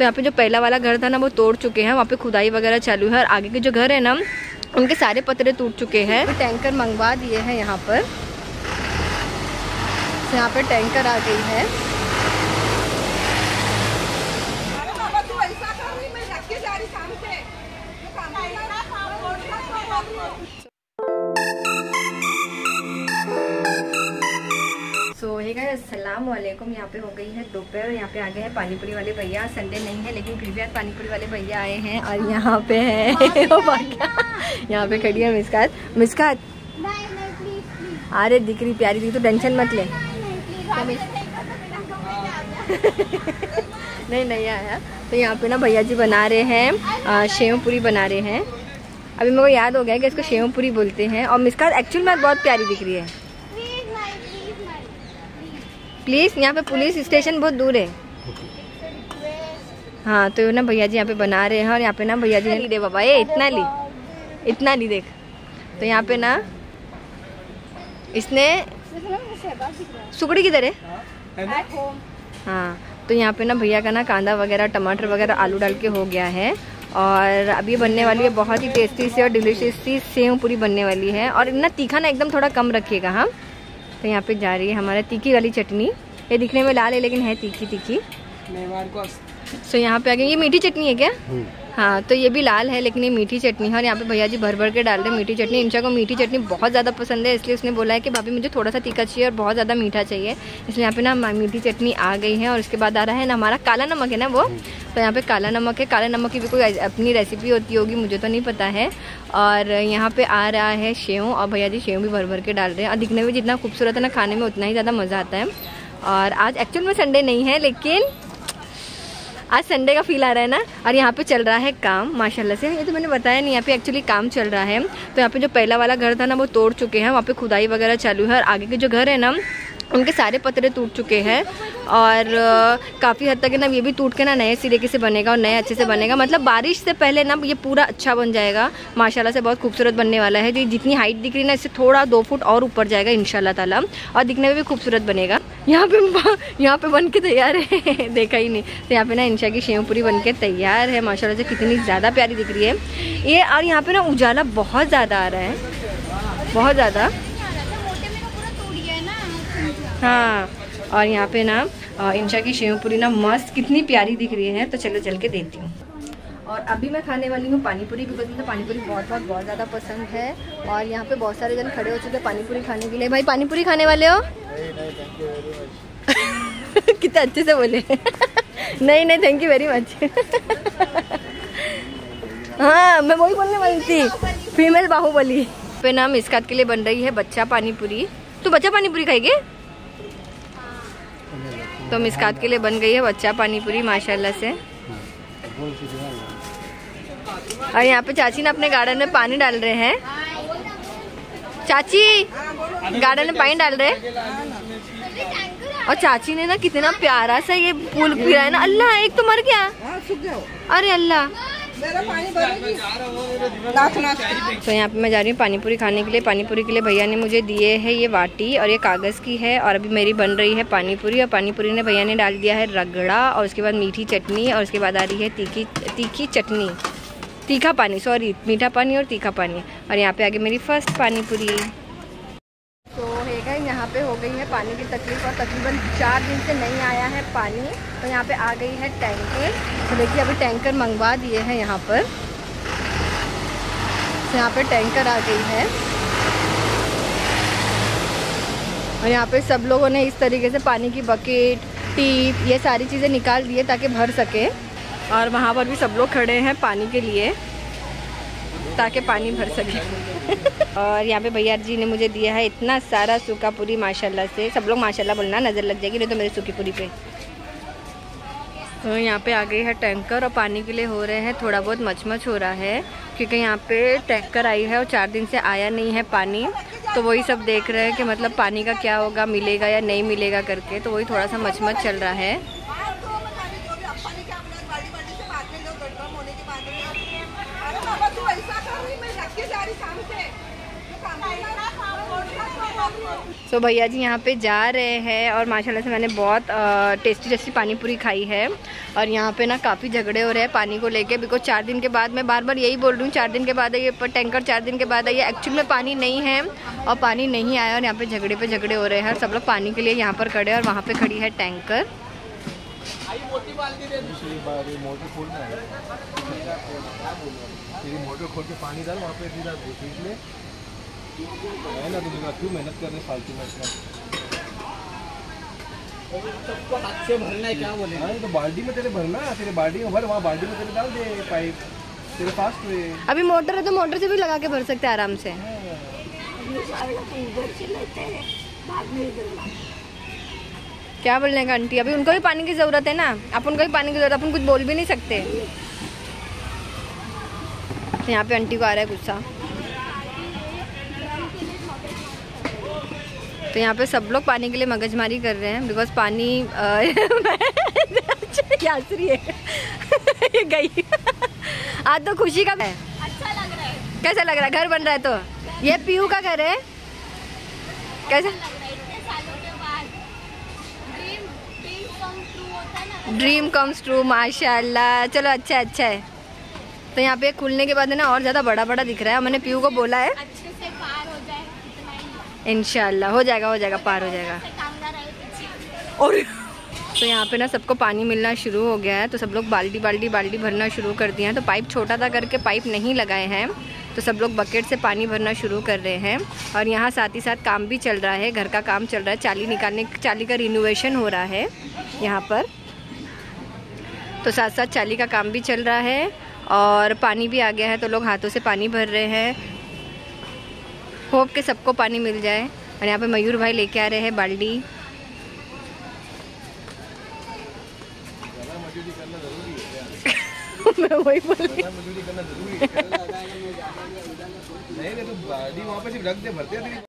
तो यहाँ पे जो पहला वाला घर था ना वो तोड़ चुके हैं, वहाँ पे खुदाई वगैरह चालू है और आगे के जो घर है ना उनके सारे पतरे टूट चुके हैं। टैंकर मंगवा दिए हैं यहाँ पर, तो यहाँ पे टैंकर आ गई है। सो हे गाइस अस्सलाम वालेकुम। यहाँ पे हो गई है दोपहर, यहाँ पे आ गए हैं पानीपुरी वाले भैया। संडे नहीं है लेकिन फिर भी आज पानीपुरी वाले भैया आए हैं और यहाँ पे है यहाँ पे खड़ी है मिस्कात। अरे दिख रही प्यारी दिख, तो टेंशन मत ले। नहीं आया। तो यहाँ पे ना भैया जी बना रहे हैं शेव पूरी बना रहे हैं। अभी मेरे को याद हो गया कि इसको शेव पूरी बोलते हैं। और मिस्कात एक्चुअल में बहुत प्यारी दिख रही है। प्लीज, यहाँ पे पुलिस स्टेशन बहुत दूर है। हाँ तो ना भैया जी यहाँ पे बना रहे हैं और यहाँ पे ना भैया जी ने दे बाबा ये इतना ली देख। तो यहाँ पे ना इसने सुकड़ी किधर है? हाँ तो यहाँ पे ना भैया का ना कांदा वगैरह टमाटर वगैरह आलू डाल के हो गया है और अभी बनने वाली है बहुत ही टेस्टी सी और डिलीशियस सी सेव पूरी बनने वाली है। और ना तीखा ना एकदम थोड़ा कम रखिएगा। हाँ तो यहाँ पे जा रही है हमारा तीखी वाली चटनी। ये दिखने में लाल है लेकिन है तीखी। सो यहाँ पे आ गई, ये मीठी चटनी है क्या? हाँ तो ये भी लाल है लेकिन ये मीठी चटनी है। और यहाँ पे भैया जी भर के डाल रहे हैं मीठी चटनी। इंशा को मीठी चटनी बहुत ज़्यादा पसंद है, इसलिए उसने बोला है कि भाभी मुझे थोड़ा सा तीखा चाहिए और बहुत ज़्यादा मीठा चाहिए। इसलिए यहाँ पे ना मीठी चटनी आ गई है। और उसके बाद आ रहा है ना हमारा काला नमक है ना वो, तो यहाँ पे काला नमक है। काला नमक की भी कोई अपनी रेसिपी होती होगी, मुझे तो नहीं पता है। और यहाँ पे आ रहा है शेव और भैया जी शेव भी भर के डाल रहे हैं। और दिखने में जितना खूबसूरत है ना खाने में उतना ही ज़्यादा मज़ा आता है। और आज एक्चुअल में संडे नहीं है लेकिन आज संडे का फील आ रहा है ना। और यहाँ पे चल रहा है काम माशाल्लाह से। ये तो मैंने बताया नहीं, यहाँ पे एक्चुअली काम चल रहा है। तो यहाँ पे जो पहला वाला घर था ना वो तोड़ चुके हैं, वहाँ पे खुदाई वगैरह चालू है और आगे के जो घर है ना उनके सारे पतरे टूट चुके हैं। और काफ़ी हद तक है ना ये भी टूट के ना नए सिरे से बनेगा और नए अच्छे से बनेगा। मतलब बारिश से पहले ना ये पूरा अच्छा बन जाएगा। माशाल्लाह से बहुत खूबसूरत बनने वाला है। जो जितनी हाइट दिख रही है ना इससे थोड़ा 2 फुट और ऊपर जाएगा इंशाल्लाह ताला और दिखने में भी खूबसूरत बनेगा। यहाँ पे बन के तैयार है देखा ही नहीं। तो यहाँ पे ना इंशा की शेव पूरी बन के तैयार है। माशाल्लाह से कितनी ज़्यादा प्यारी दिख रही है ये। और यहाँ पे ना उजाला बहुत ज़्यादा आ रहा है, बहुत ज़्यादा। हाँ और यहाँ पे ना इंशा की शेव पूरी ना मस्त कितनी प्यारी दिख रही है। तो चलो चल के देती हूँ। और अभी मैं खाने वाली हूँ पानीपुरी, बिकॉज मुझे पानीपुरी बहुत ज़्यादा पसंद है। और यहाँ पे बहुत सारे जन खड़े हो चुके हैं पानीपुरी खाने के लिए। भाई पानीपुरी खाने वाले हो? कितना अच्छे से बोले नहीं थैंक यू वेरी मच हाँ मैं वही बोलने वाली थी, फीमेल बाहुबली। पे नाम मिस्कात के लिए बन रही है बच्चा पानीपुरी। तो बच्चा पानीपुरी खाएगी? तो मिस्कात के लिए बन गई है बच्चा पानीपुरी माशाल्लाह से। और यहाँ पे चाची ने अपने गार्डन में पानी डाल रहे हैं। चाची गार्डन में पानी डाल रहे हैं। और चाची ने ना कितना प्यारा सा ये फूल गिरा है ना। अल्लाह एक तो मर गया। अरे अल्लाह। तो यहाँ पे मैं जा रही हूँ पानीपुरी खाने के लिए। पानीपुरी के लिए भैया ने मुझे दिए है ये वाटी और ये कागज़ की है। और अभी मेरी बन रही है पानीपुरी। और पानीपुरी ने भैया ने डाल दिया है रगड़ा और उसके बाद मीठी चटनी और उसके बाद आ रही है तीखी चटनी, तीखा पानी, सॉरी मीठा पानी और तीखा पानी। और यहाँ पे आगे मेरी फर्स्ट पानीपुरी। तो है यहाँ पे हो गई है पानी की तकलीफ और तकरीबन 4 दिन से नहीं आया है पानी। तो यहाँ पे आ गई है टैंकर। तो देखिए अभी टैंकर मंगवा दिए हैं यहाँ पर। तो यहाँ पे टैंकर आ गई है और यहाँ पे सब लोगों ने इस तरीके से पानी की बकेट, टीप, ये सारी चीज़ें निकाल दिए ताकि भर सके। और वहाँ पर भी सब लोग खड़े हैं पानी के लिए ताकि पानी भर सके और यहाँ पे भैया जी ने मुझे दिया है इतना सारा सूखा पूरी माशाल्लाह से। सब लोग माशाल्लाह बोलना, नज़र लग जाएगी नहीं तो मेरी सूखी पूरी पे। तो यहाँ पे आ गई है टैंकर और पानी के लिए हो रहे हैं थोड़ा बहुत मचमच हो रहा है क्योंकि यहाँ पे टैंकर आई है और 4 दिन से आया नहीं है पानी। तो वही सब देख रहे हैं कि मतलब पानी का क्या होगा, मिलेगा या नहीं मिलेगा करके। तो वही थोड़ा सा मचमच चल रहा है। सो भैया जी यहाँ पे जा रहे हैं और माशाल्लाह से मैंने बहुत टेस्टी पानी पूरी खाई है। और यहाँ पे ना काफ़ी झगड़े हो रहे हैं पानी को लेके, बिकॉज 4 दिन के बाद, मैं बार बार यही बोल रही हूँ 4 दिन के बाद आइए, पर टैंकर 4 दिन के बाद आइए। एक्चुअल में पानी नहीं है और पानी नहीं आया और यहाँ पे झगड़े हो रहे हैं। सब लोग पानी के लिए यहाँ पर खड़े हैं और वहाँ पर खड़ी है टैंकर। मोटर खोल के पानी डाल वहाँ पे ना, तुम क्यों मेहनत कर रहे फालतू में इसमें। सबको हाथ से भरना है, क्या बोले? हाँ तो बाल्टी में तेरे भरना, तेरे बाल्टी में भर, वहाँ बाल्टी में तेरे डाल दे पाइप, तेरे पास हुए। अभी मोटर है तो मोटर से भी लगा के भर सकते हैं आराम से। क्या बोलने का आंटी, अभी उनको भी पानी की जरूरत है ना, अपन को भी पानी की जरूरत, अपन कुछ बोल भी नहीं सकते। तो यहाँ पे आंटी को आ रहा है गुस्सा। तो यहाँ पे सब लोग पानी के लिए मगजमारी कर रहे हैं, बिकॉज पानी यासरी है ये गई। आज तो खुशी का है। अच्छा लग रहा है। कैसा लग रहा है? घर बन रहा है तो ये पीयू का घर है। कैसा लग रहा है इतने सालों के बाद? ड्रीम कम ट्रू होता है ना। ड्रीम कम्स ट्रू, माशाल्लाह। चलो अच्छा है। तो यहाँ पे खुलने के बाद है ना और ज़्यादा बड़ा दिख रहा है। मैंने पीयू को बोला है अच्छे से पार हो जाए, इतना ही। इंशाल्लाह हो जाएगा, पार हो जाएगा। कामदार आए पीछे। और तो यहाँ पे ना सबको पानी मिलना शुरू हो गया है, तो सब लोग बाल्टी भरना शुरू कर दिए हैं। तो पाइप छोटा था करके पाइप नहीं लगाए हैं, तो सब लोग बकेट से पानी भरना शुरू कर रहे हैं। और यहाँ साथ ही साथ काम भी चल रहा है, घर का काम चल रहा है, चाली का रिनोवेशन हो रहा है यहाँ पर। तो साथ साथ चाली का काम भी चल रहा है और पानी भी आ गया है, तो लोग हाथों से पानी भर रहे हैं। होप के सबको पानी मिल जाए। और यहाँ पे मयूर भाई लेके आ रहे हैं बाल्टी। मैं वही बोल रही हूँ। नहीं तो बाल्टी वहाँ पे सिर्फ रख दे, भरते हैं।